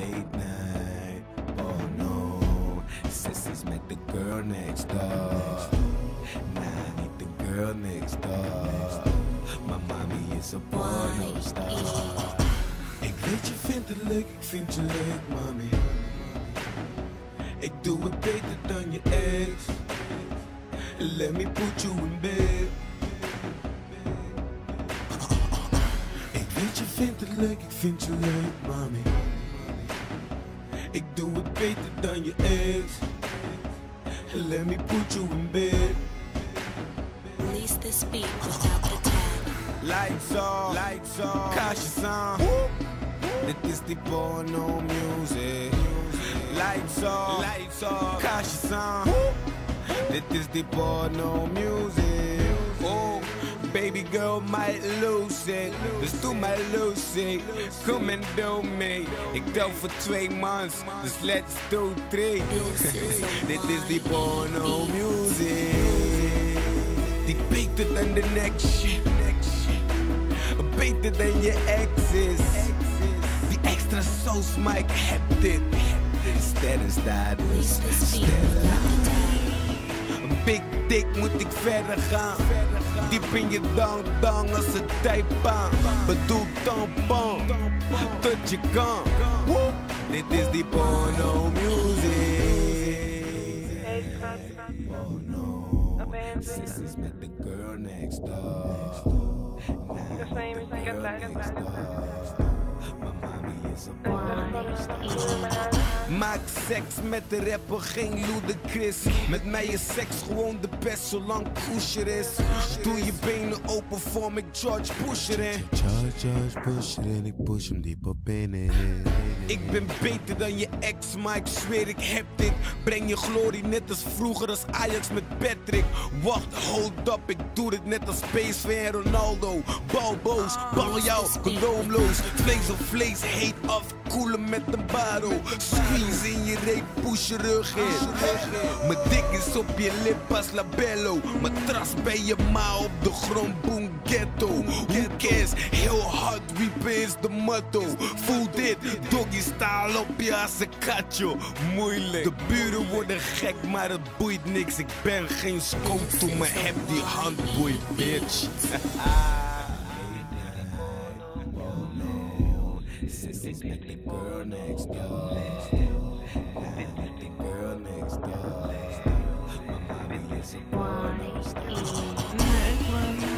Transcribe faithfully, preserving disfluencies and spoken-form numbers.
late night. Oh no, sissies met the girl next door. Nah, niet de girl next door. Maar mami is een pornostar. Ik weet je vindt het leuk, ik vind je leuk, mami. Ik doe het beter dan je ex. Let me put you in bed. Ik weet je vindt het leuk, ik vind je leuk, mami. Ik doe het beter dan je ex. Let me put you in bed. Release this beat without the tag. Lights off, lights off, kaarsjes aan. Dit is die porno music. Lights off, lights off, kaarsjes aan. Dit is die porno music. Oh, baby girl might lose it. Dus doe mij lose it. Kom en doe mee. Ik tel voor twee mans. Dus let's do three. Dit is die porno music. Die beter dan de next shit. Beter dan je exes. Die extra sauce, maar ik heb dit. Sterren staat dus sterren. Big dick moet ik verder gaan. Diep in je dang dang als het tijpaan. Bedoel tampon, tot je kan. Dit is die porno music. Oh no, sissies met the girl next door. Maak seks met de rapper, geen Ludacris. Met mij is seks gewoon de best, zolang Pusher is. Doe je benen open, vorm ik George Pusher in. George, George Pusher en ik push hem diep op binnen. Ik ben beter dan je ex, maar ik zweer ik heb dit. Breng je glorie net als vroeger als Ajax met Patrick. Wacht, hold up, ik doe dit net als P S V en Ronaldo. Balboos, bal jou, condoomloos. Vlees op vlees, heet af, koelen met een baro. Squeeze in je reep, push je rug in. Mijn dik is op je lip als labello. Matras bij je ma op de grond, boom ghetto. Who cares, heel hard wiepen is de motto. Voel dit, doggy style op je als een katjo. Moeilijk, de buren worden gek, maar het boeit niks. Ik ben geen scope, maar heb die handboei, bitch. Sissies met the girl next door. Met the girl next door. My mommy is a porno star.